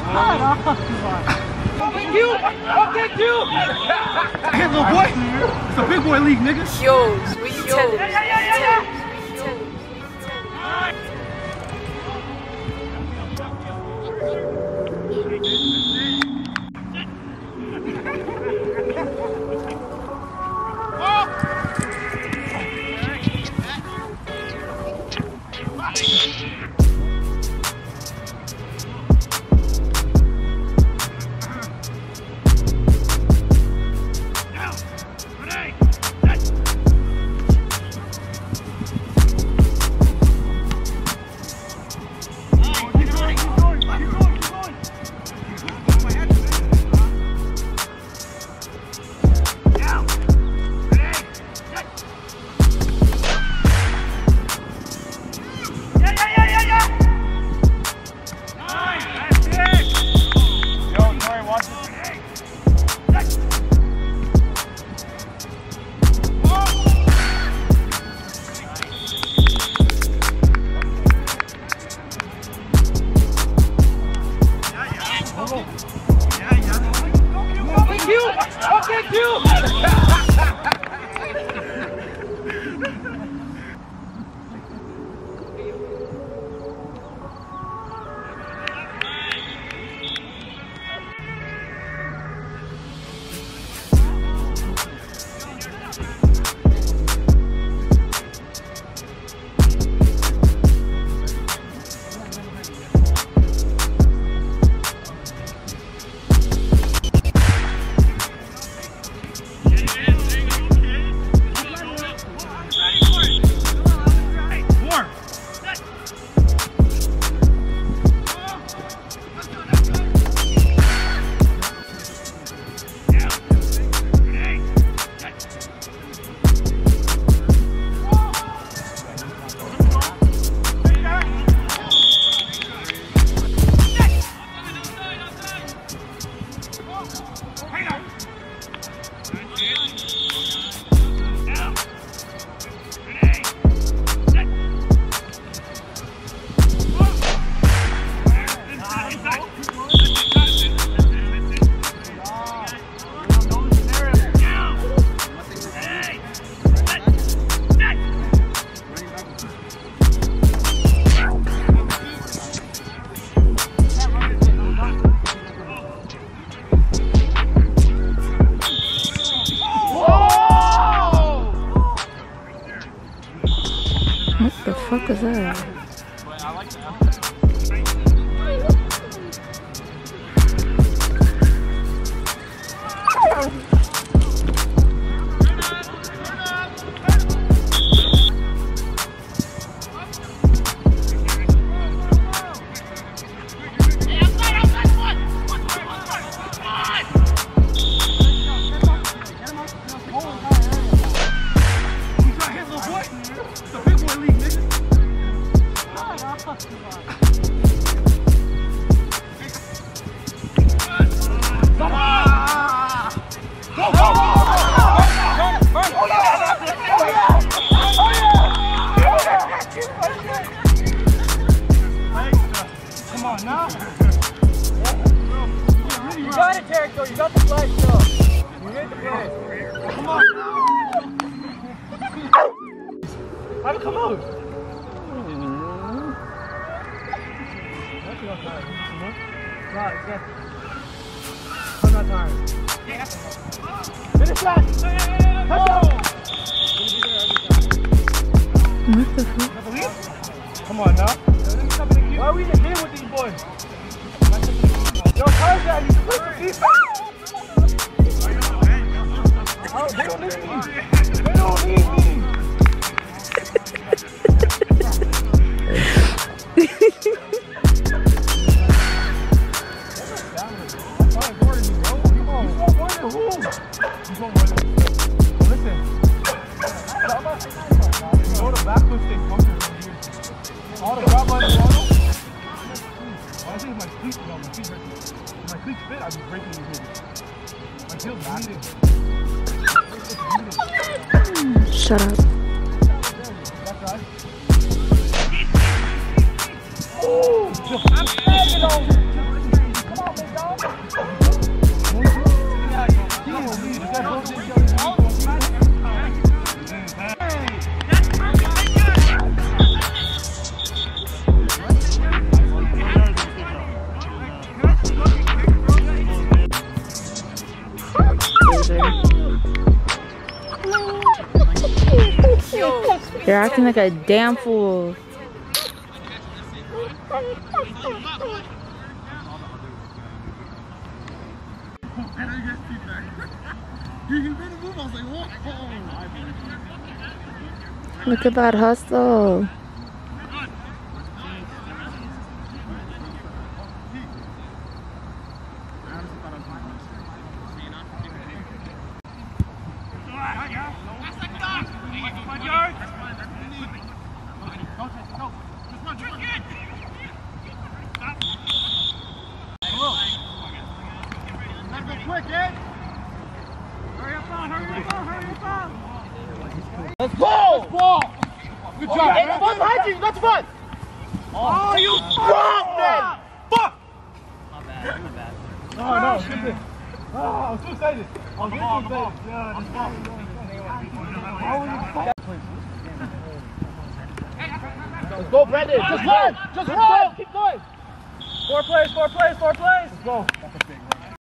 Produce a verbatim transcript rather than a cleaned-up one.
Thank you! Oh, thank you! Hey, little boy! It's a big boy league, nigga. Yo, we tell it. Yeah, yeah, yeah, yeah! What the fuck is that? Come on now. You got it, Tarek, though. You got the flag still. You hit the play. Come on. Have it come out. I'm not tired. Finish that. What the fuck? Come on now. Why are we in the game with these boys? Yo, Tarzan, you play for defense. Oh, they don't need me. They don't need me. All the grab on the bottle. I think my cleats, no, my cleats hurt. If my cleats fit, I'd be breaking these niggas. My feel's bleeding. Shut up. That guy. Oh! I'm tagging on. Come on. You're acting like a damn fool. Look at that hustle. Let's go! Let's go! Good job, hey, man. Fun behind you, that's fun! Oh, you fuck, man! Fuck! My bad, my bad. No, no, good thing. Oh, I was too excited. I was getting too excited. Yeah, this ball. Let's go, Brandon. Just run! Just run! Keep going! Four plays, four plays, four plays! Let's go.